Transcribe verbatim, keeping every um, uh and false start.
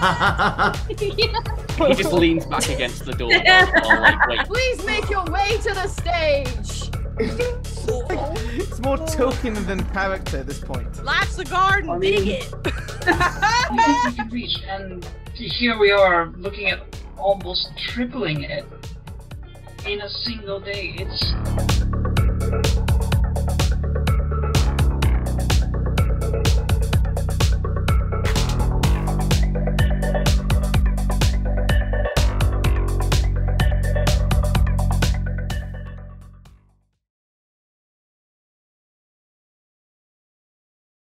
He just leans back against the door. While, like, wait. Please make your way to the stage. It's more token than character at this point. Life's a garden, I mean- dig it. We can reach, and here we are looking at almost tripling it in a single day. It's